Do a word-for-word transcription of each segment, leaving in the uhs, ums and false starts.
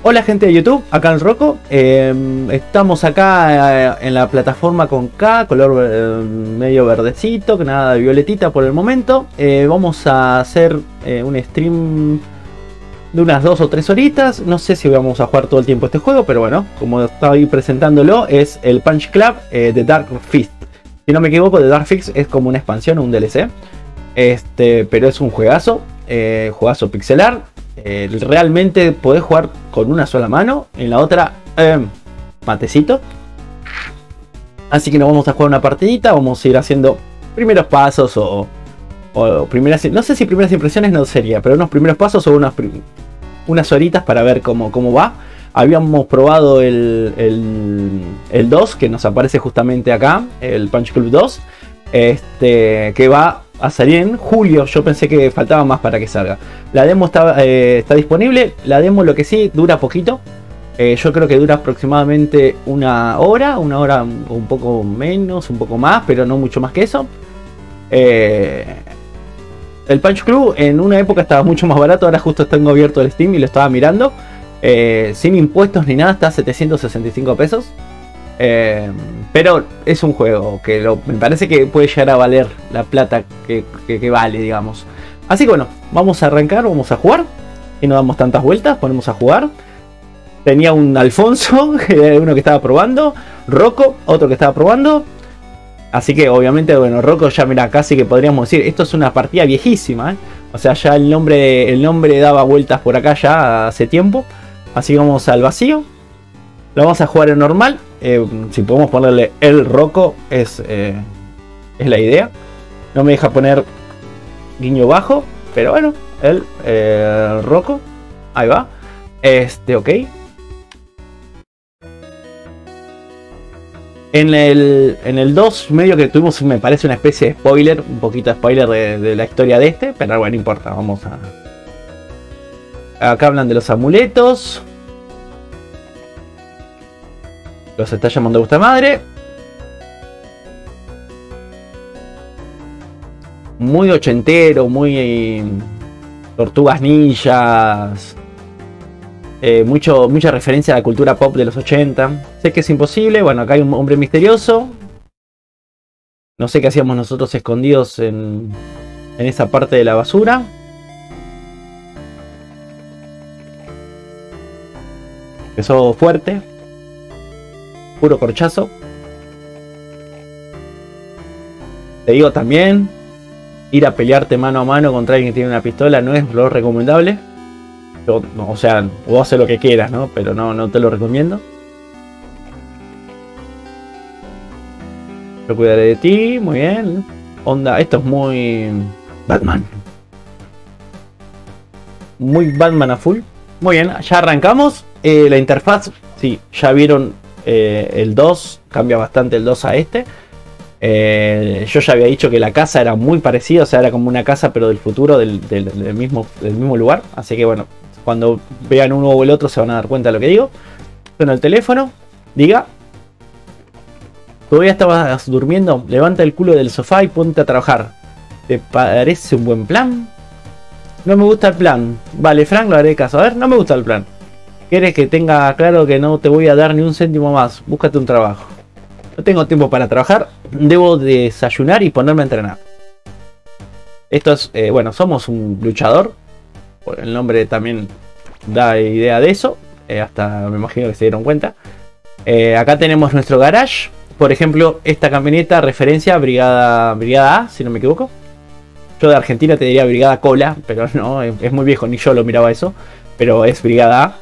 Hola gente de YouTube, acá en Rocco. Eh, estamos acá eh, en la plataforma con K, color eh, medio verdecito, que nada de violetita por el momento. Eh, vamos a hacer eh, un stream de unas dos o tres horitas. No sé si vamos a jugar todo el tiempo este juego, pero bueno, como estaba ahí presentándolo, es el Punch Club eh, de Dark Fist. Si no me equivoco, de Dark Fist es como una expansión o un D L C. Este, pero es un juegazo, eh, juegazo pixelar. Eh, realmente podés jugar con una sola mano, en la otra eh, matecito. Así que nos vamos a jugar una partidita, vamos a ir haciendo primeros pasos o, o primeras, no sé si primeras impresiones no sería, pero unos primeros pasos o unas, unas horitas para ver cómo, cómo va. Habíamos probado el, el, el dos, que nos aparece justamente acá, el Punch Club dos, este, que va a salir en julio. Yo pensé que faltaba más para que salga. La demo está, eh, está disponible. La demo, lo que sí, dura poquito. Eh, yo creo que dura aproximadamente una hora. Una hora un poco menos, un poco más, pero no mucho más que eso. Eh, el Punch Club en una época estaba mucho más barato. Ahora justo tengo abierto el Steam y lo estaba mirando. Eh, sin impuestos ni nada, está a setecientos sesenta y cinco pesos. Eh, pero es un juego que lo, me parece que puede llegar a valer la plata que, que, que vale, digamos. Así que bueno, vamos a arrancar, vamos a jugar. Y no damos tantas vueltas, ponemos a jugar. Tenía un Alfonso, uno que estaba probando. Rocco, otro que estaba probando. Así que obviamente, bueno, Rocco ya mira, casi que podríamos decir, esto es una partida viejísima, ¿eh? O sea, ya el nombre, el nombre daba vueltas por acá ya hace tiempo. Así que vamos al vacío. Lo vamos a jugar en normal. Eh, si podemos ponerle el Rocco es, eh, es la idea. No me deja poner guiño bajo, pero bueno, el eh, Rocco. Ahí va. Este, ok. En el, en el dos medio que tuvimos, me parece una especie de spoiler, un poquito de spoiler de, de la historia de este, pero bueno, no importa, vamos a... Acá hablan de los amuletos. Los está llamando vuestra madre. Muy ochentero, muy eh, tortugas ninjas. Eh, mucho, mucha referencia a la cultura pop de los ochenta. Sé que es imposible. Bueno, acá hay un hombre misterioso. No sé qué hacíamos nosotros escondidos en, en esa parte de la basura. Empezó fuerte. Puro corchazo. Te digo también, ir a pelearte mano a mano contra alguien que tiene una pistola no es lo recomendable. Yo, no, o sea, vos haces lo que quieras, ¿no? Pero no, no te lo recomiendo. Yo cuidaré de ti, muy bien. Onda, esto es muy Batman. Muy Batman a full. Muy bien, ya arrancamos. Eh, la interfaz, sí, ya vieron. Eh, el dos, cambia bastante el dos a este. Eh, yo ya había dicho que la casa era muy parecida, o sea, era como una casa pero del futuro, del, del, del, mismo, del mismo lugar. Así que bueno, cuando vean uno o el otro se van a dar cuenta de lo que digo. Suena el teléfono, diga. ¿Todavía estabas durmiendo? Levanta el culo del sofá y ponte a trabajar. ¿Te parece un buen plan? No me gusta el plan. Vale, Frank, lo haré caso. A ver, no me gusta el plan. ¿Quieres que tenga claro que no te voy a dar ni un céntimo más? Búscate un trabajo. No tengo tiempo para trabajar. Debo desayunar y ponerme a entrenar. Esto es, eh, bueno, somos un luchador. El nombre también da idea de eso. Eh, hasta me imagino que se dieron cuenta. Eh, acá tenemos nuestro garage. Por ejemplo, esta camioneta referencia a Brigada, Brigada A, si no me equivoco. Yo de Argentina te diría Brigada Cola, pero no, es, es muy viejo, ni yo lo miraba eso. Pero es Brigada A.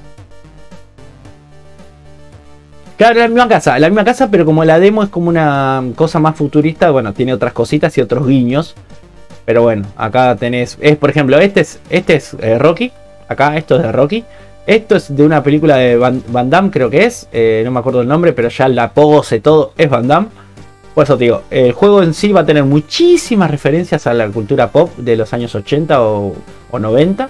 Claro, la misma casa, la misma casa, pero como la demo es como una cosa más futurista, bueno, tiene otras cositas y otros guiños. Pero bueno, acá tenés, es por ejemplo, este es, este es eh, Rocky, acá esto es de Rocky. Esto es de una película de Van, Van Damme, creo que es, eh, no me acuerdo el nombre, pero ya la pose, todo es Van Damme. Por eso te digo, el juego en sí va a tener muchísimas referencias a la cultura pop de los años ochenta o, o noventa.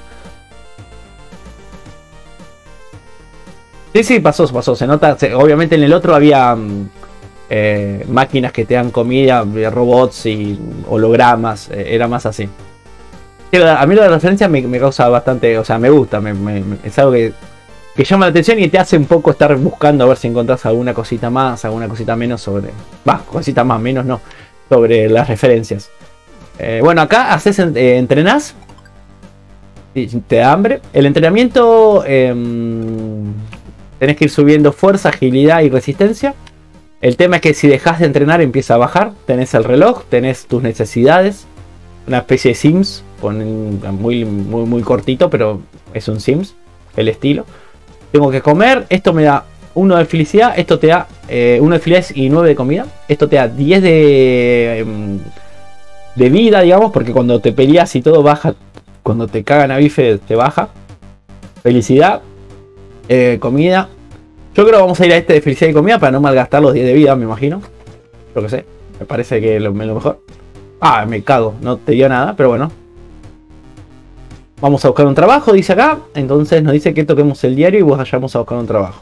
Sí, sí, pasó, pasó, se nota. Se, obviamente en el otro había eh, máquinas que te dan comida, robots y hologramas, eh, era más así. A mí lo de la referencia me, me causa bastante, o sea, me gusta, me, me, es algo que que llama la atención y te hace un poco estar buscando a ver si encontrás alguna cosita más, alguna cosita menos sobre... Va, cosita más, menos no, sobre las referencias. Eh, bueno, acá haces, eh, entrenás y te da hambre. El entrenamiento eh, tenés que ir subiendo fuerza, agilidad y resistencia. El tema es que si dejas de entrenar empieza a bajar. Tenés el reloj, tenés tus necesidades. Una especie de Sims, con, muy, muy, muy cortito, pero es un Sims, el estilo. Tengo que comer, esto me da uno de felicidad, esto te da eh, uno de felicidad y nueve de comida. Esto te da diez de, eh, de vida, digamos, porque cuando te peleas y todo baja, cuando te cagan a bife te baja. Felicidad, eh, comida. Yo creo que vamos a ir a este de felicidad y comida para no malgastar los diez de vida, me imagino. Yo que sé, me parece que es lo, lo mejor. Ah, me cago, no te dio nada, pero bueno. Vamos a buscar un trabajo, dice acá. Entonces nos dice que toquemos el diario y vayamos a buscar un trabajo.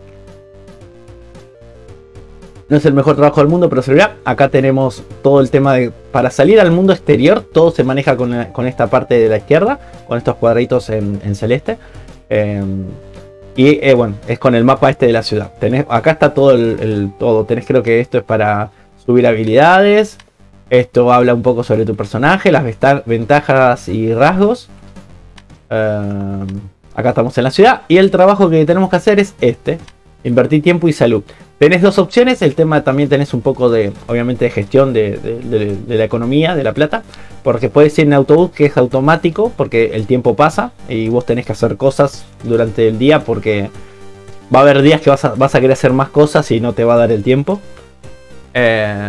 No es el mejor trabajo del mundo, pero servirá. Acá tenemos todo el tema de... Para salir al mundo exterior, todo se maneja con, la, con esta parte de la izquierda. Con estos cuadritos en, en celeste. Eh, y eh, bueno, es con el mapa este de la ciudad. Tenés, acá está todo el, el todo. Tenés, creo que esto es para subir habilidades. Esto habla un poco sobre tu personaje, las ventajas y rasgos. Uh, acá estamos en la ciudad. Y el trabajo que tenemos que hacer es este. Invertir tiempo y salud. Tenés dos opciones. El tema también tenés un poco de, obviamente, de gestión de, de, de, de la economía, de la plata. Porque puedes ir en autobús, que es automático, porque el tiempo pasa. Y vos tenés que hacer cosas durante el día, porque va a haber días que vas a, vas a querer hacer más cosas y no te va a dar el tiempo. Eh...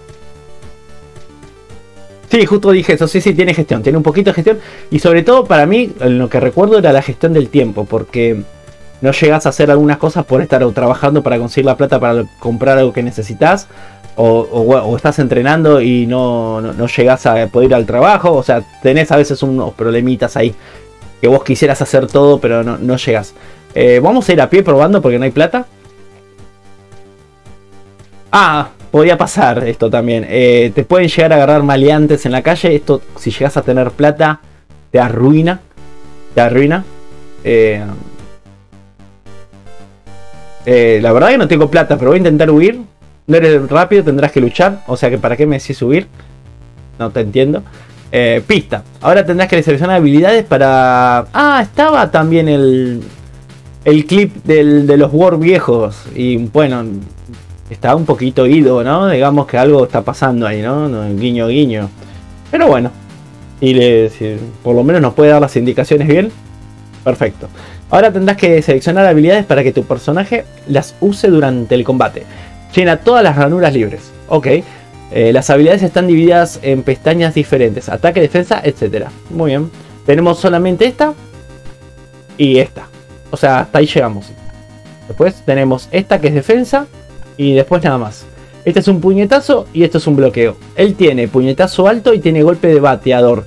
Sí, justo dije eso, sí, sí, tiene gestión, tiene un poquito de gestión. Y sobre todo para mí, lo que recuerdo era la gestión del tiempo, porque no llegas a hacer algunas cosas por estar trabajando para conseguir la plata para comprar algo que necesitas. O, o, o estás entrenando y no, no, no llegas a poder ir al trabajo. O sea, tenés a veces unos problemitas ahí, que vos quisieras hacer todo, pero no, no llegas. Eh, vamos a ir a pie probando porque no hay plata. Ah... Podría pasar esto también. Eh, te pueden llegar a agarrar maleantes en la calle. Esto, si llegas a tener plata, te arruina. Te arruina. Eh, eh, la verdad que no tengo plata, pero voy a intentar huir. No eres rápido, tendrás que luchar. O sea que ¿para qué me decís subir? No te entiendo. Eh, pista. Ahora tendrás que seleccionar habilidades para... Ah, estaba también el... El clip del, de los War viejos. Y bueno... Está un poquito ido, ¿no? Digamos que algo está pasando ahí, ¿no? Guiño, guiño. Pero bueno. Y le, si por lo menos nos puede dar las indicaciones bien. Perfecto. Ahora tendrás que seleccionar habilidades para que tu personaje las use durante el combate. Llena todas las ranuras libres. Ok. Eh, las habilidades están divididas en pestañas diferentes. Ataque, defensa, etcétera. Muy bien. Tenemos solamente esta. Y esta. O sea, hasta ahí llegamos. Después tenemos esta que es defensa. Y después nada más. Este es un puñetazo y esto es un bloqueo. Él tiene puñetazo alto y tiene golpe de bateador.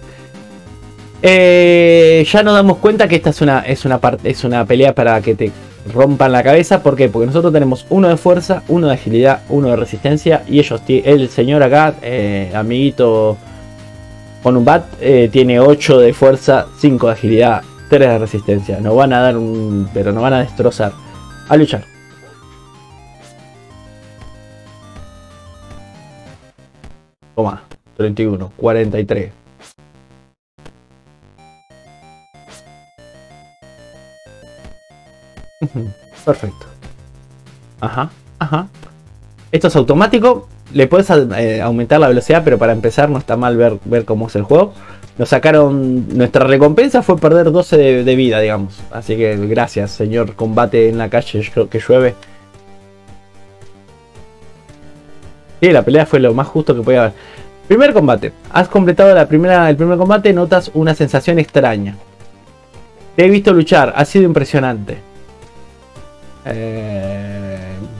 Eh, ya nos damos cuenta que esta es una, es una, parte, es una pelea para que te rompan la cabeza. ¿Por qué? Porque nosotros tenemos uno de fuerza, uno de agilidad, uno de resistencia. Y ellos, el señor acá, eh, amiguito con un bat, eh, tiene ocho de fuerza, cinco de agilidad, tres de resistencia. Nos van a dar un... pero nos van a destrozar. A luchar. Toma, treinta y uno, cuarenta y tres. Perfecto. Ajá, ajá. Esto es automático. Le puedes eh, aumentar la velocidad, pero para empezar no está mal ver, ver cómo es el juego. Nos sacaron... Nuestra recompensa fue perder doce de, de vida, digamos. Así que gracias, señor combate en la calle que llueve. Sí, la pelea fue lo más justo que podía haber. Primer combate. Has completado la primera, el primer combate. Notas una sensación extraña. Te he visto luchar. Ha sido impresionante. Eh...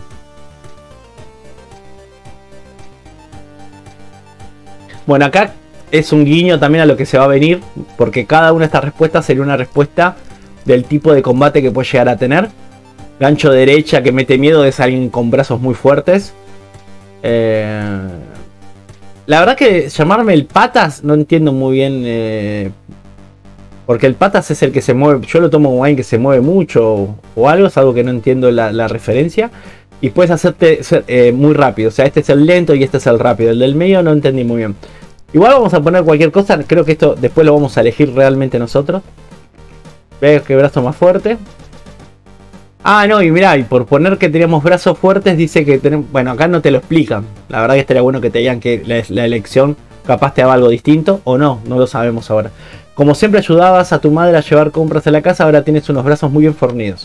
Bueno, acá es un guiño también a lo que se va a venir. Porque cada una de estas respuestas sería una respuesta del tipo de combate que puede llegar a tener. Gancho derecha que mete miedo es alguien con brazos muy fuertes. Eh, la verdad que llamarme el patas no entiendo muy bien eh, Porque el patas es el que se mueve. Yo lo tomo como alguien que se mueve mucho o, o algo. Es algo que no entiendo la, la referencia. Y puedes hacerte ser, eh, muy rápido. O sea, este es el lento y este es el rápido. El del medio no entendí muy bien. Igual vamos a poner cualquier cosa. Creo que esto después lo vamos a elegir realmente nosotros. Veo que brazo más fuerte. Ah, no, y mirá, y por poner que teníamos brazos fuertes, dice que tenemos... Bueno, acá no te lo explican. La verdad que estaría bueno que te digan que la, la elección capaz te haga algo distinto. O no, no lo sabemos ahora. Como siempre ayudabas a tu madre a llevar compras a la casa, ahora tienes unos brazos muy bien fornidos.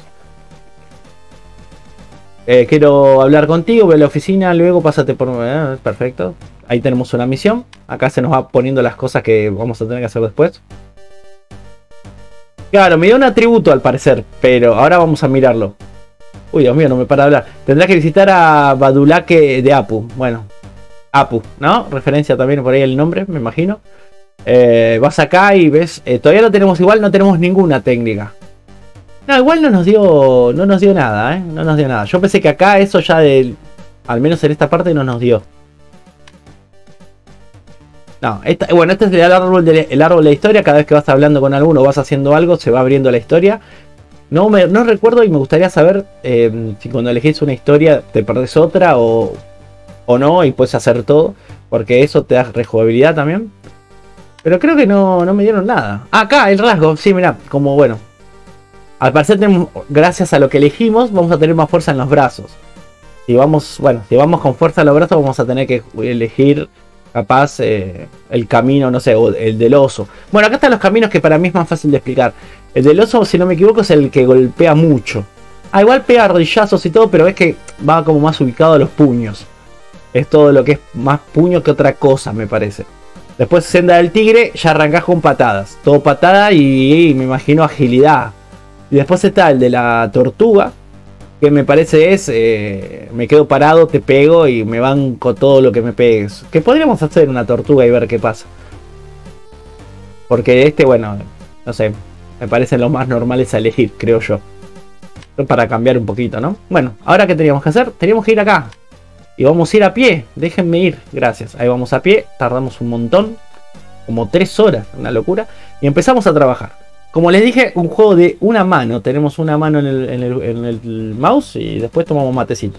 Eh, quiero hablar contigo, ve a la oficina, luego pásate por... Eh, perfecto. Ahí tenemos una misión. Acá se nos va poniendo las cosas que vamos a tener que hacer después. Claro, me dio un atributo al parecer, pero ahora vamos a mirarlo. Uy, Dios mío, no me para de hablar. Tendrás que visitar a Badulaque de Apu. Bueno, Apu, ¿no? Referencia también por ahí el nombre, me imagino. Eh, vas acá y ves, eh, todavía no tenemos igual, no tenemos ninguna técnica. No, igual no nos dio, no nos dio nada, ¿eh? No nos dio nada. Yo pensé que acá eso ya del, al menos en esta parte no nos dio. No, esta, bueno, este es el árbol, de, el árbol de la historia. Cada vez que vas hablando con alguno o vas haciendo algo, se va abriendo la historia. No, me, no recuerdo y me gustaría saber eh, si cuando elegís una historia te perdés otra o, o no y puedes hacer todo. Porque eso te da rejugabilidad también. Pero creo que no, no me dieron nada. Ah, acá, el rasgo. Sí, mira, como bueno. Al parecer tenemos, gracias a lo que elegimos, vamos a tener más fuerza en los brazos. Si vamos, bueno, si vamos con fuerza en los brazos, vamos a tener que elegir capaz eh, el camino, no sé, o el del oso. Bueno, acá están los caminos que para mí es más fácil de explicar. El del oso, si no me equivoco, es el que golpea mucho. Ah, igual pega rodillazos y todo, pero es que va como más ubicado a los puños. Es todo lo que es más puño que otra cosa, me parece. Después senda del tigre, ya arrancás con patadas. Todo patada y, y me imagino agilidad. Y después está el de la tortuga, que me parece es, eh, me quedo parado, te pego y me banco todo lo que me pegues. Que podríamos hacer una tortuga y ver qué pasa. Porque este, bueno, no sé, me parecen los más normales a elegir, creo yo. Para cambiar un poquito, ¿no? Bueno, ahora ¿qué teníamos que hacer? Teníamos que ir acá. Y vamos a ir a pie, déjenme ir, gracias. Ahí vamos a pie, tardamos un montón, como tres horas, una locura. Y empezamos a trabajar. Como les dije, un juego de una mano. Tenemos una mano en el, en el, en el mouse y después tomamos matecito.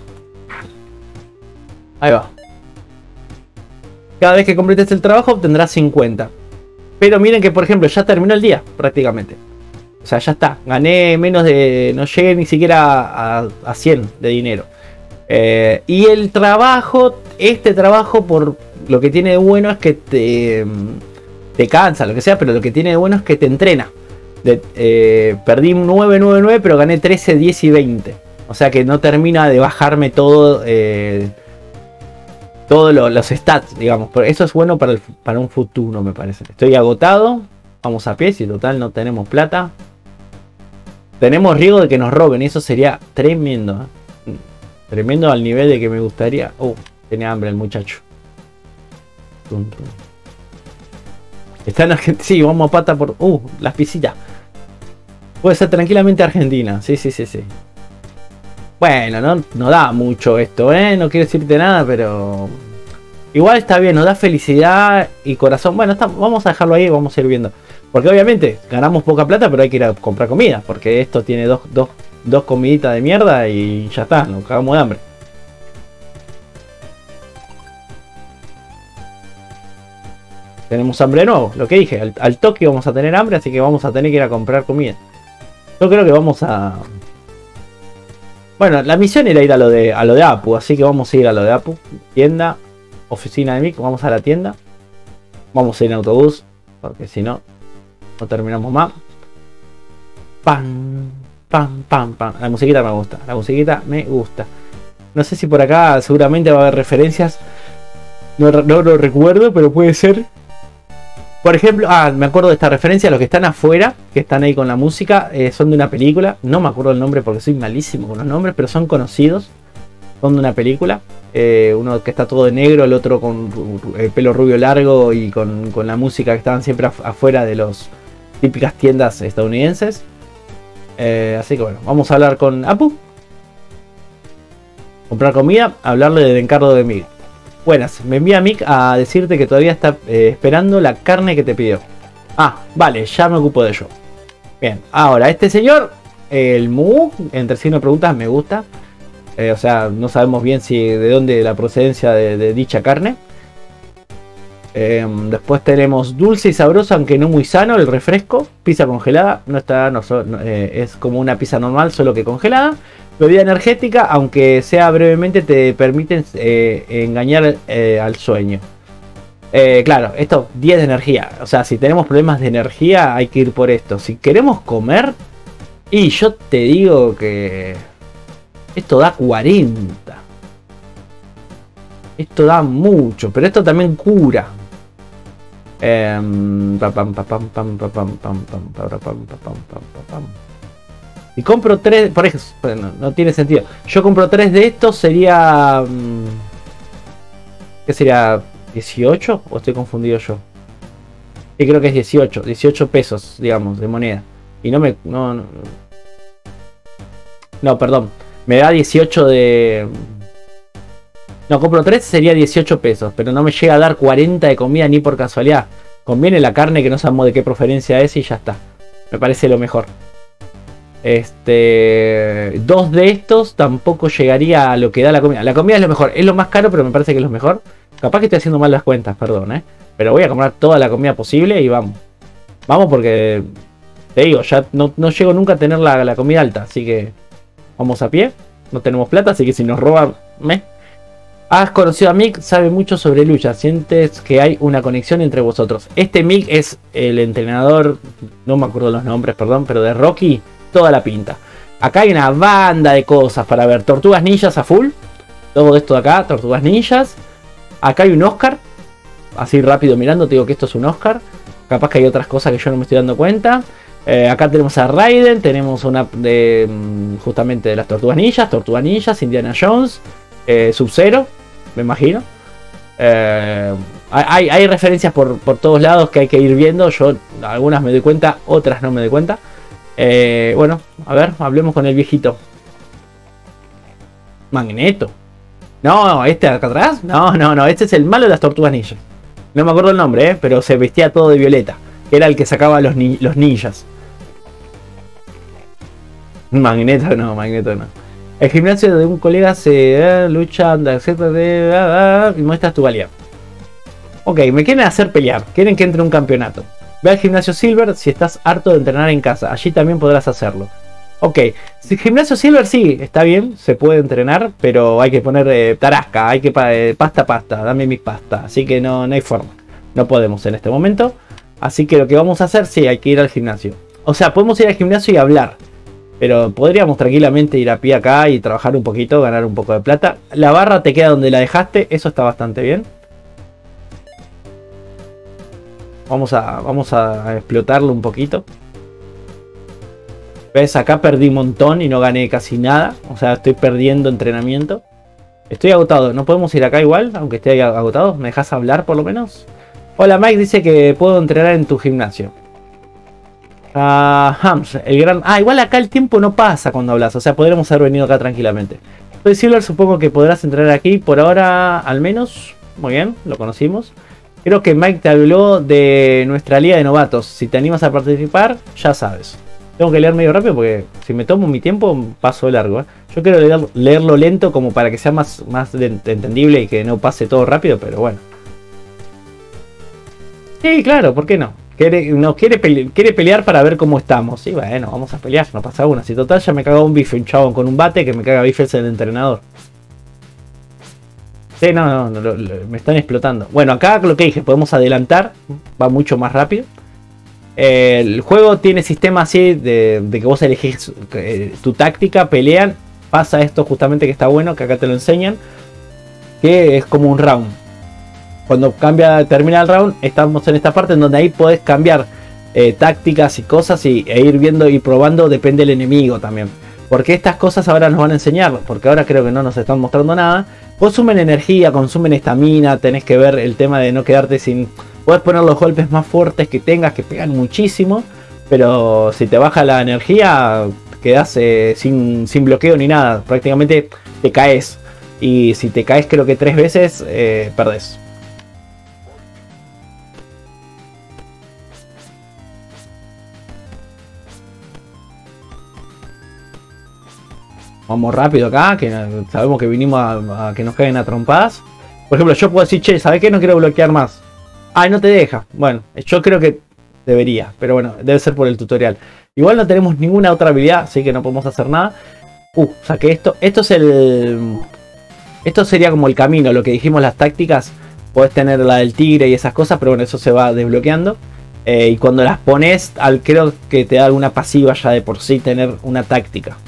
Ahí va. Cada vez que completes el trabajo obtendrás cincuenta. Pero miren que, por ejemplo, ya terminó el día prácticamente. O sea, ya está. Gané menos de... No llegué ni siquiera a, a cien de dinero. Eh, y el trabajo, este trabajo, por lo que tiene de bueno es que te, te cansa, lo que sea, pero lo que tiene de bueno es que te entrena. De, eh, perdí nueve, nueve, nueve, pero gané trece, diez y veinte. O sea que no termina de bajarme todo, eh, todos lo, los stats, digamos. Pero eso es bueno para, el, para un futuro, me parece. Estoy agotado. Vamos a pie, si total no tenemos plata. Tenemos riesgo de que nos roben, y eso sería tremendo, ¿eh? Tremendo al nivel de que me gustaría... Uh, tiene hambre el muchacho. Está en Argentina. Sí, vamos a pata por... Uh, las pisitas. Puede ser tranquilamente Argentina. Sí, sí, sí, sí. Bueno, no, no da mucho esto, ¿eh? No quiero decirte nada, pero... Igual está bien, nos da felicidad y corazón. Bueno, está, vamos a dejarlo ahí y vamos a ir viendo. Porque obviamente ganamos poca plata, pero hay que ir a comprar comida. Porque esto tiene dos... dos Dos comiditas de mierda y ya está, nos cagamos de hambre. Tenemos hambre de nuevo, lo que dije, al, al toque vamos a tener hambre, así que vamos a tener que ir a comprar comida. Yo creo que vamos a... Bueno, la misión era ir a lo de, a lo de Apu, así que vamos a ir a lo de Apu. Tienda, oficina de Mick, vamos a la tienda. Vamos a ir en autobús, porque si no, no terminamos más. ¡Pam! Pam, pam, pam. La musiquita me gusta. La musiquita me gusta. No sé si por acá seguramente va a haber referencias. No, no lo recuerdo, pero puede ser. Por ejemplo, ah, me acuerdo de esta referencia. Los que están afuera, que están ahí con la música, eh, son de una película. No me acuerdo el nombre porque soy malísimo con los nombres, pero son conocidos. Son de una película. Eh, uno que está todo de negro, el otro con el pelo rubio largo y con, con la música que estaban siempre afuera de las típicas tiendas estadounidenses. Eh, así que bueno, vamos a hablar con Apu. Comprar comida, hablarle del encargo de Mick. Buenas, me envía Mick a decirte que todavía está eh, esperando la carne que te pidió. Ah, vale, ya me ocupo de ello. Bien, ahora este señor, el Mu, entre signos de preguntas, me gusta. Eh, o sea, no sabemos bien si de dónde la procedencia de, de dicha carne. Eh, después tenemos dulce y sabroso, aunque no muy sano, el refresco. Pizza congelada, no está, no, no, eh, es como una pizza normal, solo que congelada. Bebida energética, aunque sea brevemente, te permiten eh, engañar eh, al sueño. Eh, claro, esto diez de energía. O sea, si tenemos problemas de energía, hay que ir por esto. Si queremos comer, y yo te digo que esto da cuarenta. Esto da mucho, pero esto también cura. Y compro tres, por ejemplo, no, no tiene sentido. Yo compro tres de estos, sería... ¿Qué sería? ¿dieciocho? ¿O estoy confundido yo? Sí, creo que es dieciocho. dieciocho pesos, digamos, de moneda. Y no me... No, no, no perdón. Me da dieciocho de... No, compro tres, sería dieciocho pesos. Pero no me llega a dar cuarenta de comida ni por casualidad. Conviene la carne, que no sabemos de qué procedencia es, y ya está. Me parece lo mejor. Este... Dos de estos tampoco llegaría a lo que da la comida. La comida es lo mejor. Es lo más caro, pero me parece que es lo mejor. Capaz que estoy haciendo mal las cuentas, perdón, ¿eh? Pero voy a comprar toda la comida posible y vamos. Vamos porque... Te digo, ya no, no llego nunca a tener la, la comida alta. Así que... Vamos a pie. No tenemos plata, así que si nos roban... ¿me? Has conocido a Mick, sabe mucho sobre lucha. Sientes que hay una conexión entre vosotros. Este Mick es el entrenador... No me acuerdo los nombres, perdón, pero de Rocky. Toda la pinta. Acá hay una banda de cosas para ver. Tortugas ninjas a full. Todo esto de acá, tortugas ninjas. Acá hay un Oscar. Así rápido mirando, te digo que esto es un Oscar. Capaz que hay otras cosas que yo no me estoy dando cuenta. Eh, acá tenemos a Raiden. Tenemos una de justamente de las tortugas ninjas. Tortugas ninjas, Indiana Jones. Eh, Sub-Zero, me imagino. Eh, hay, hay referencias por, por todos lados que hay que ir viendo. Yo algunas me doy cuenta, otras no me doy cuenta. Eh, bueno, a ver, hablemos con el viejito. Magneto. No, este acá atrás. No, no, no. Este es el malo de las tortugas ninjas. No me acuerdo el nombre, ¿eh? Pero se vestía todo de violeta. Era el que sacaba los, ni los ninjas. Magneto no, Magneto no. El gimnasio de un colega se eh, lucha, etcétera, de, ah, ah, y muestras tu valía. Ok, me quieren hacer pelear. Quieren que entre un campeonato. Ve al gimnasio Silver si estás harto de entrenar en casa. Allí también podrás hacerlo. Ok, si gimnasio Silver sí, está bien, se puede entrenar, pero hay que poner eh, tarasca, hay que eh, pasta pasta, dame mi pasta, así que no, no hay forma, no podemos en este momento, así que lo que vamos a hacer, sí, hay que ir al gimnasio, o sea, podemos ir al gimnasio y hablar, pero podríamos tranquilamente ir a pie acá y trabajar un poquito, ganar un poco de plata. La barra te queda donde la dejaste, eso está bastante bien. Vamos a, vamos a explotarlo un poquito. ¿Ves? Acá perdí un montón y no gané casi nada. O sea, estoy perdiendo entrenamiento. Estoy agotado. ¿No podemos ir acá igual? Aunque esté agotado. ¿Me dejas hablar por lo menos? Hola, Mike dice que puedo entrenar en tu gimnasio. Ah, Hams, el gran... Ah, igual acá el tiempo no pasa cuando hablas. O sea, podríamos haber venido acá tranquilamente. Soy Silver, supongo que podrás entrenar aquí por ahora al menos. Muy bien, lo conocimos. Creo que Mike te habló de nuestra liga de novatos. Si te animas a participar, ya sabes. Tengo que leer medio rápido porque si me tomo mi tiempo paso largo, ¿eh? Yo quiero leer, leerlo lento como para que sea más, más de, de entendible y que no pase todo rápido, pero bueno. Sí, claro, ¿por qué no? Quiere, no quiere, pele quiere pelear para ver cómo estamos. Sí, bueno, vamos a pelear, no pasa una. Si total ya me caga un bife, un chabón con un bate, que me caga bife es el entrenador. Sí, no, no, no, no, me están explotando. Bueno, acá lo que dije, podemos adelantar, va mucho más rápido. Eh, el juego tiene sistema así de, de que vos elegís eh, tu táctica, pelean. Pasa esto justamente que está bueno, que acá te lo enseñan, que es como un round. Cuando cambia, termina el round, estamos en esta parte en donde ahí podés cambiar eh, tácticas y cosas y, e ir viendo y probando, depende del enemigo también. Porque estas cosas ahora nos van a enseñar, porque ahora creo que no nos están mostrando nada. Consumen energía, consumen estamina, tenés que ver el tema de no quedarte sin... Puedes poner los golpes más fuertes que tengas, que pegan muchísimo, pero si te baja la energía, quedás eh, sin, sin bloqueo ni nada. Prácticamente te caes. Y si te caes creo que tres veces, eh, perdés. Vamos rápido acá, que sabemos que vinimos a, a que nos caigan a trompadas. Por ejemplo, yo puedo decir, che, ¿sabes qué? No quiero bloquear más. Ay, no te deja. Bueno, yo creo que debería, pero bueno, debe ser por el tutorial. Igual no tenemos ninguna otra habilidad, así que no podemos hacer nada. Uh, saqué esto. Esto es el... Esto sería como el camino, lo que dijimos, las tácticas. Podés tener la del tigre y esas cosas, pero bueno, eso se va desbloqueando. Eh, y cuando las pones, al, creo que te da alguna pasiva ya de por sí tener una táctica.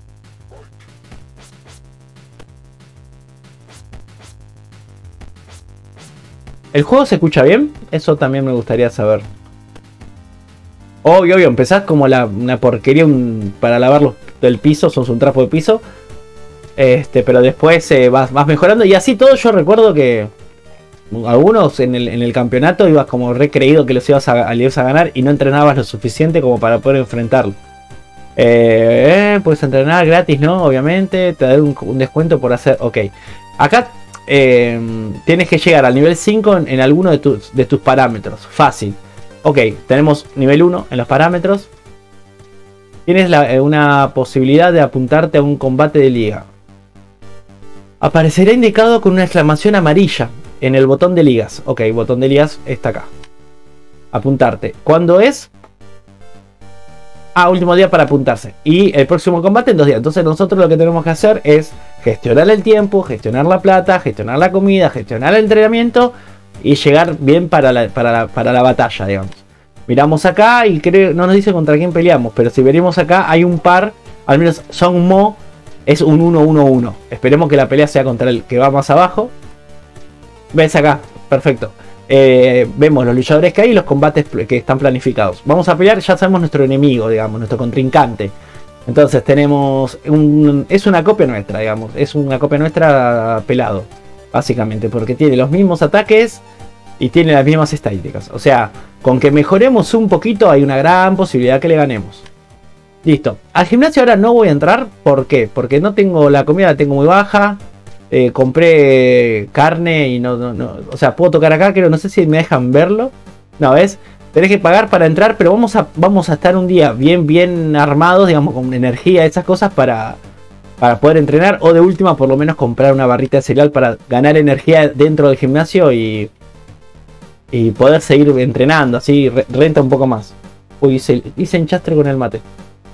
¿El juego se escucha bien? Eso también me gustaría saber. Obvio, obvio, empezás como la, una porquería un, para lavar los, el piso, sos un trapo de piso. Este, pero después eh, vas, vas mejorando y así todo. Yo recuerdo que algunos en el, en el campeonato ibas como recreído que los ibas a, ibas a ganar y no entrenabas lo suficiente como para poder enfrentarlo. Eh, eh, puedes entrenar gratis, ¿no? Obviamente, te da un, un descuento por hacer... Ok, acá... Eh, tienes que llegar al nivel cinco en, en alguno de tus, de tus parámetros. Fácil. Ok, tenemos nivel uno en los parámetros. Tienes la, eh, una posibilidad de apuntarte a un combate de liga. Aparecerá indicado con una exclamación amarilla en el botón de ligas. Ok, botón de ligas está acá. Apuntarte. ¿Cuándo es? Ah, último día para apuntarse. Y el próximo combate en dos días. Entonces nosotros lo que tenemos que hacer es gestionar el tiempo, gestionar la plata, gestionar la comida, gestionar el entrenamiento y llegar bien para la, para la, para la batalla, digamos. Miramos acá y creo, no nos dice contra quién peleamos, pero si veremos acá hay un par, al menos Song Mo es un uno uno uno. Esperemos que la pelea sea contra el que va más abajo. ¿Ves acá? Perfecto. Eh, vemos los luchadores que hay y los combates que están planificados. Vamos a pelear, ya sabemos nuestro enemigo, digamos, nuestro contrincante. Entonces tenemos un, es una copia nuestra, digamos, es una copia nuestra pelado, básicamente, porque tiene los mismos ataques y tiene las mismas estadísticas. O sea, con que mejoremos un poquito hay una gran posibilidad que le ganemos. Listo. Al gimnasio ahora no voy a entrar, ¿por qué? Porque no tengo la comida, la tengo muy baja. Eh, compré carne y no, no, no, o sea, puedo tocar acá, creo, no sé si me dejan verlo. No, ¿ves? Tenés que pagar para entrar, pero vamos a, vamos a estar un día bien, bien armados, digamos, con energía, esas cosas para, para poder entrenar. O de última, por lo menos comprar una barrita de cereal para ganar energía dentro del gimnasio y, y poder seguir entrenando, así re, renta un poco más. Uy, hice, hice enchastre con el mate.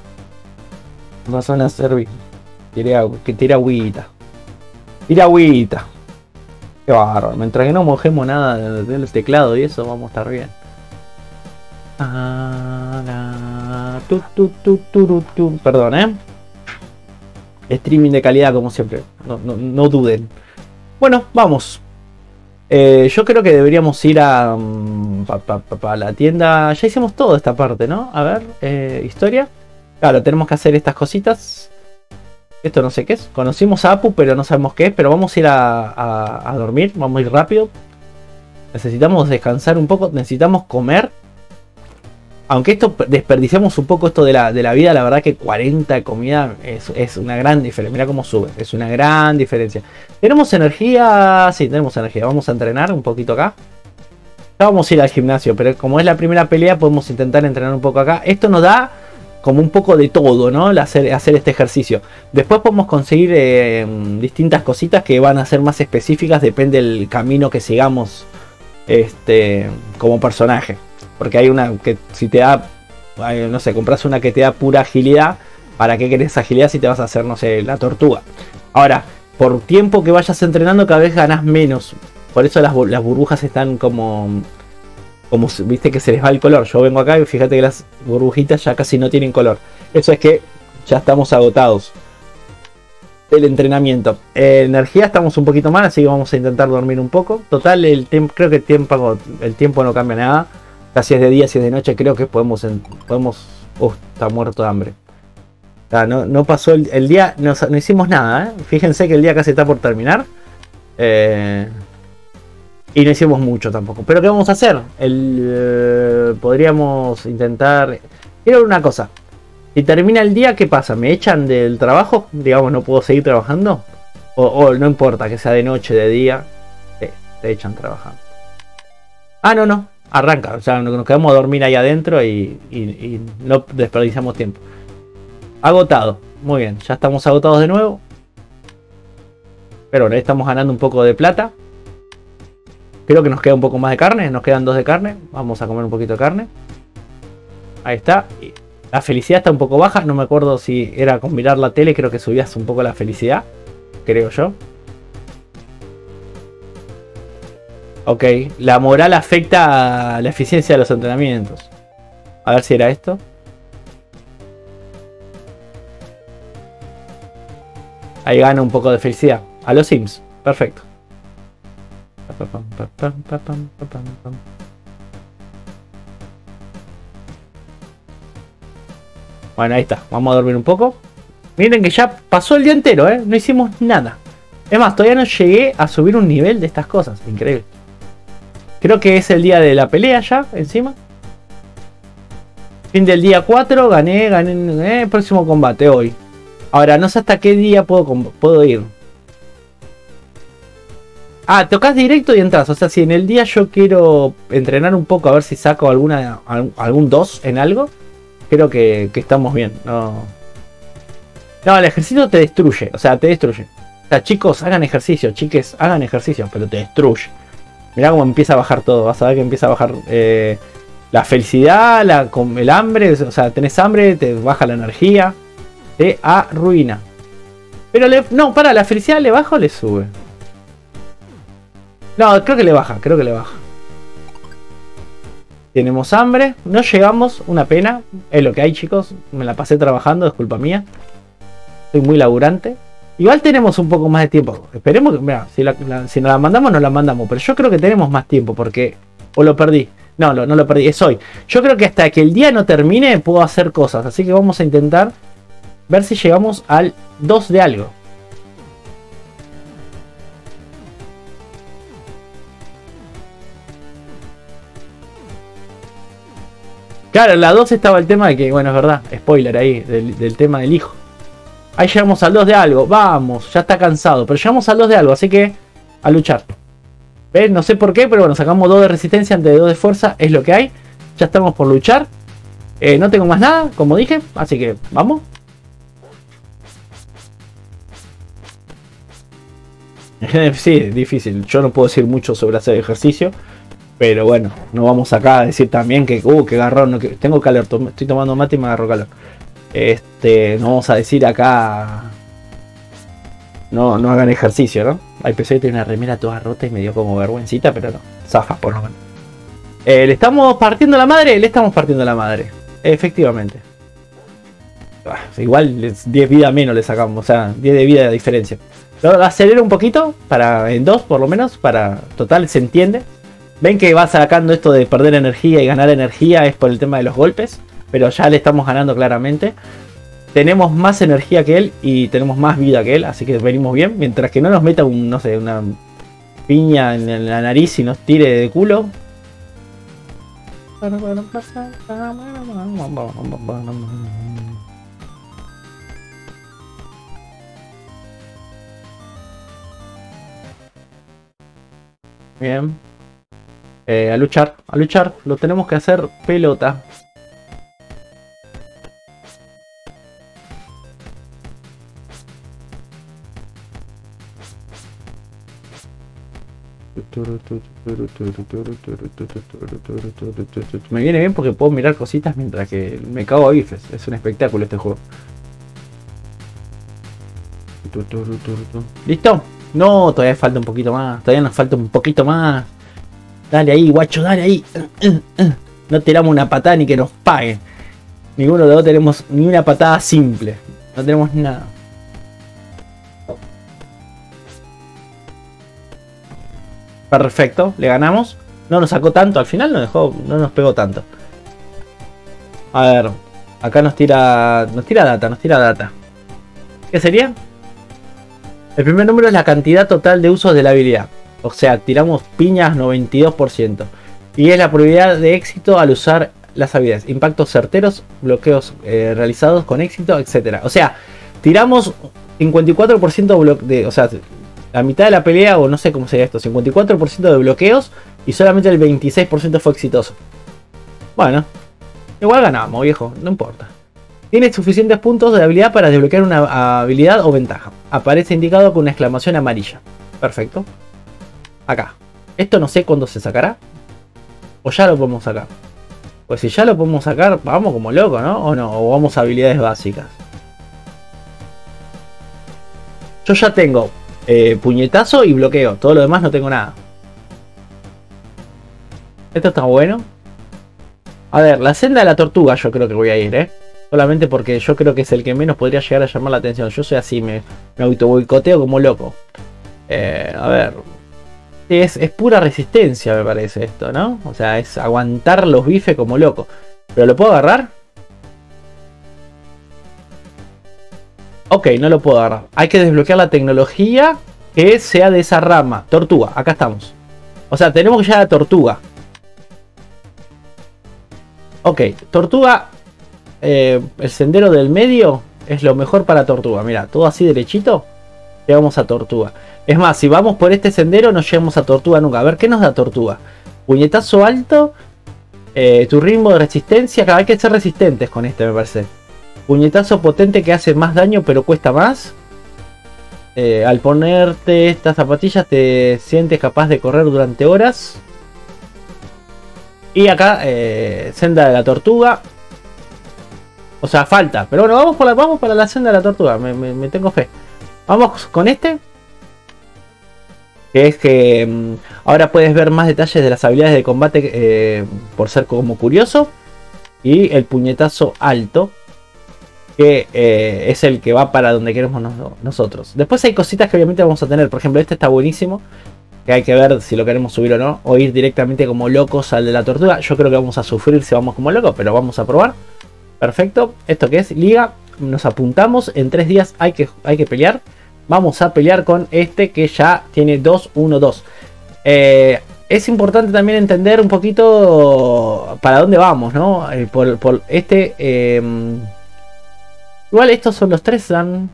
No van a servir. Tiré agua, que tira agüita. Tira agüita. Qué bárbaro. Mientras que no mojemos nada del teclado y eso, vamos a estar bien. Ah, tu, tu, tu, tu, tu. Perdón, ¿eh? Streaming de calidad como siempre. No, no, no duden. Bueno, vamos. Eh, yo creo que deberíamos ir a, um, pa, pa, pa, pa, la tienda. Ya hicimos toda esta parte, ¿no? A ver, eh, historia. Claro, tenemos que hacer estas cositas. Esto no sé qué es. Conocimos a Apu, pero no sabemos qué es. Pero vamos a ir a, a, a dormir. Vamos a ir rápido. Necesitamos descansar un poco. Necesitamos comer. Aunque esto desperdiciamos un poco esto de la, de la vida. La verdad que cuarenta de comida es, es una gran diferencia. Mira cómo sube. Es una gran diferencia. ¿Tenemos energía? Sí, tenemos energía. Vamos a entrenar un poquito acá. Ya vamos a ir al gimnasio. Pero como es la primera pelea, podemos intentar entrenar un poco acá. Esto nos da como un poco de todo, ¿no? El hacer, hacer este ejercicio. Después podemos conseguir eh, distintas cositas que van a ser más específicas. Depende del camino que sigamos este, como personaje. Porque hay una que si te da, no sé, compras una que te da pura agilidad. ¿Para qué querés agilidad si te vas a hacer, no sé, la tortuga? Ahora, por tiempo que vayas entrenando cada vez ganás menos. Por eso las, las burbujas están como... Como viste que se les va el color. Yo vengo acá y fíjate que las burbujitas ya casi no tienen color. Eso es que ya estamos agotados del entrenamiento. Eh, energía estamos un poquito mal, así que vamos a intentar dormir un poco. Total, el tiempo, creo que el tiempo, el tiempo no cambia nada. Casi es de día, si es de noche, creo que podemos... podemos uh, está muerto de hambre. Ah, no, no pasó el, el día, no, no hicimos nada, ¿eh? Fíjense que el día casi está por terminar. Eh... Y no hicimos mucho tampoco. Pero ¿qué vamos a hacer? El, eh, podríamos intentar... Quiero ver una cosa. Si termina el día, ¿qué pasa? ¿Me echan del trabajo? Digamos, ¿no puedo seguir trabajando? O, o no importa que sea de noche, de día. Sí, te echan trabajando. Ah, no, no. Arranca. O sea, nos quedamos a dormir ahí adentro y, y, y no desperdiciamos tiempo. Agotado. Muy bien, ya estamos agotados de nuevo. Pero bueno, ahí estamos ganando un poco de plata. Creo que nos queda un poco más de carne. Nos quedan dos de carne. Vamos a comer un poquito de carne. Ahí está. La felicidad está un poco baja. No me acuerdo si era con mirar la tele. Creo que subías un poco la felicidad. Creo yo. Ok. La moral afecta a la eficiencia de los entrenamientos. A ver si era esto. Ahí gana un poco de felicidad. A los Sims. Perfecto. Bueno, ahí está. Vamos a dormir un poco. Miren que ya pasó el día entero, ¿eh? No hicimos nada. Es más, todavía no llegué a subir un nivel de estas cosas. Increíble. Creo que es el día de la pelea ya, encima. Fin del día cuatro. Gané, gané. Eh, próximo combate hoy. Ahora, no sé hasta qué día puedo, puedo ir. Ah, tocas directo y entras. O sea, si en el día yo quiero entrenar un poco a ver si saco alguna algún dos en algo, creo que, que estamos bien. No, no, el ejercicio te destruye. O sea, te destruye. O sea, chicos, hagan ejercicio. Chiques, hagan ejercicio, pero te destruye. Mirá cómo empieza a bajar todo. Vas a ver que empieza a bajar eh, la felicidad, la, el hambre. O sea, tenés hambre, te baja la energía. Te arruina. Pero le, no, para, ¿la felicidad le baja o le sube? No, creo que le baja, creo que le baja. Tenemos hambre, no llegamos, una pena. Es lo que hay, chicos. Me la pasé trabajando, es culpa mía. Soy muy laburante. Igual tenemos un poco más de tiempo. Esperemos que, mira, si, la, la, si nos la mandamos, nos la mandamos. Pero yo creo que tenemos más tiempo porque... O lo perdí. No, no, no lo perdí, es hoy. Yo creo que hasta que el día no termine puedo hacer cosas. Así que vamos a intentar ver si llegamos al dos de algo. Claro, en la dos estaba el tema de que, bueno, es verdad, spoiler ahí, del, del tema del hijo. Ahí llegamos al dos de algo, vamos, ya está cansado, pero llegamos al dos de algo, así que a luchar. ¿Ves? No sé por qué, pero bueno, sacamos dos de resistencia ante dos de fuerza, es lo que hay. Ya estamos por luchar. Eh, no tengo más nada, como dije, así que vamos. Sí, difícil, yo no puedo decir mucho sobre hacer ejercicio. Pero bueno, no vamos acá a decir también que, uh, que garrón, no, que tengo calor, to estoy tomando mate y me agarro calor. Este, no vamos a decir acá, no, no hagan ejercicio, ¿no? Ay, pensé que tenía una remera toda rota y me dio como vergüencita, pero no, zafa por lo menos. Eh, ¿Le estamos partiendo la madre? Le estamos partiendo la madre, efectivamente. Ah, igual diez vidas menos le sacamos, o sea, diez de vida de diferencia. Lo acelero un poquito, para en dos por lo menos, para total se entiende. Ven que va sacando esto de perder energía y ganar energía es por el tema de los golpes. Pero ya le estamos ganando claramente. Tenemos más energía que él y tenemos más vida que él. Así que venimos bien. Mientras que no nos meta un, no sé, una piña en la nariz y nos tire de culo. Bien. Eh, a luchar, a luchar, lo tenemos que hacer pelota. Me viene bien porque puedo mirar cositas mientras que me cago a bifes. Es un espectáculo este juego. ¿Listo? No, todavía falta un poquito más. Todavía nos falta un poquito más. Dale ahí, guacho, dale ahí. No tiramos una patada ni que nos paguen. Ninguno de los dos tenemos ni una patada simple. No tenemos nada. Perfecto, le ganamos. No nos sacó tanto, al final no dejó, no nos pegó tanto. A ver, acá nos tira. Nos tira data, nos tira data. ¿Qué sería? El primer número es la cantidad total de usos de la habilidad. O sea, tiramos piñas noventa y dos por ciento. Y es la probabilidad de éxito al usar las habilidades. Impactos certeros, bloqueos eh, realizados con éxito, etcétera. O sea, tiramos cincuenta y cuatro por ciento de... O sea, la mitad de la pelea, o no sé cómo sería esto, cincuenta y cuatro por ciento de bloqueos y solamente el veintiséis por ciento fue exitoso. Bueno, igual ganamos, viejo, no importa. Tienes suficientes puntos de habilidad para desbloquear una habilidad o ventaja. Aparece indicado con una exclamación amarilla. Perfecto. Acá. Esto no sé cuándo se sacará. O ya lo podemos sacar. Pues si ya lo podemos sacar, vamos como loco, ¿no? O no, o vamos a habilidades básicas. Yo ya tengo eh, puñetazo y bloqueo. Todo lo demás no tengo nada. Esto está bueno. A ver, la senda de la tortuga yo creo que voy a ir, ¿eh? Solamente porque yo creo que es el que menos podría llegar a llamar la atención. Yo soy así, me, me auto boicoteo como loco. Eh, a ver. Es, es pura resistencia, me parece esto, ¿no? O sea, es aguantar los bifes como loco. ¿Pero lo puedo agarrar? Ok, no lo puedo agarrar. Hay que desbloquear la tecnología que sea de esa rama. Tortuga, acá estamos. O sea, tenemos que llegar a tortuga. Ok, tortuga. Eh, el sendero del medio es lo mejor para tortuga. Mira, todo así derechito. Llegamos a tortuga. Es más, si vamos por este sendero no llegamos a tortuga nunca. A ver, ¿qué nos da tortuga? Puñetazo alto. Eh, tu ritmo de resistencia. Hay que ser resistentes con este, me parece. Puñetazo potente que hace más daño pero cuesta más. Eh, al ponerte estas zapatillas te sientes capaz de correr durante horas. Y acá, eh, senda de la tortuga. O sea, falta. Pero bueno, vamos, por la, vamos para la senda de la tortuga. Me, me, me tengo fe. Vamos con este. Que es que mmm, ahora puedes ver más detalles de las habilidades de combate eh, por ser como curioso. Y el puñetazo alto. Que eh, es el que va para donde queremos nos, nosotros. Después hay cositas que obviamente vamos a tener. Por ejemplo, este está buenísimo. Que hay que ver si lo queremos subir o no. O ir directamente como locos al de la tortuga. Yo creo que vamos a sufrir si vamos como locos. Pero vamos a probar. Perfecto. Esto que es liga. Nos apuntamos. En tres días hay que, hay que pelear. Vamos a pelear con este que ya tiene dos uno dos. Eh, es importante también entender un poquito para dónde vamos, ¿no? Eh, por, por este... Eh, igual estos son los tres, dan...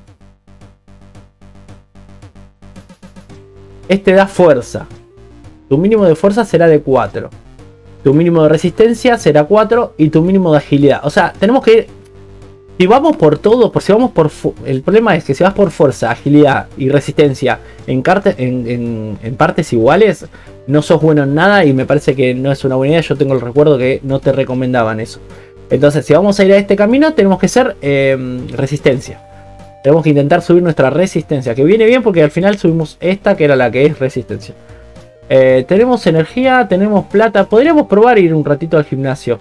Este da fuerza. Tu mínimo de fuerza será de cuatro. Tu mínimo de resistencia será cuatro. Y tu mínimo de agilidad. O sea, tenemos que ir... Si vamos por todo, por si vamos por... El problema es que si vas por fuerza, agilidad y resistencia en, carte, en, en, en partes iguales, no sos bueno en nada y me parece que no es una buena idea. Yo tengo el recuerdo que no te recomendaban eso. Entonces, si vamos a ir a este camino, tenemos que ser eh, resistencia. Tenemos que intentar subir nuestra resistencia, que viene bien porque al final subimos esta, que era la que es resistencia. Eh, tenemos energía, tenemos plata. Podríamos probar ir un ratito al gimnasio.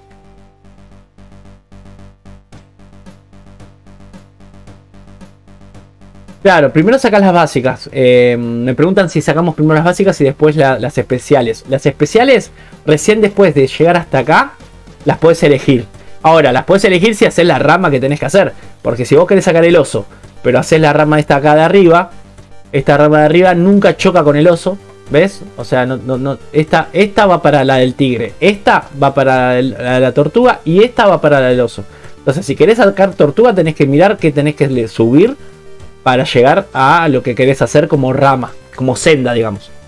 Claro, primero sacas las básicas. Eh, me preguntan si sacamos primero las básicas y después la, las especiales. Las especiales, recién después de llegar hasta acá, las puedes elegir. Ahora, las puedes elegir si haces la rama que tenés que hacer. Porque si vos querés sacar el oso, pero haces la rama esta acá de arriba, esta rama de arriba nunca choca con el oso. ¿Ves? O sea, no, no, no, esta, esta va para la del tigre. Esta va para el, la de la tortuga. Y esta va para la del oso. Entonces, si querés sacar tortuga, tenés que mirar qué tenés que subir para llegar a lo que querés hacer como rama, como senda, digamos.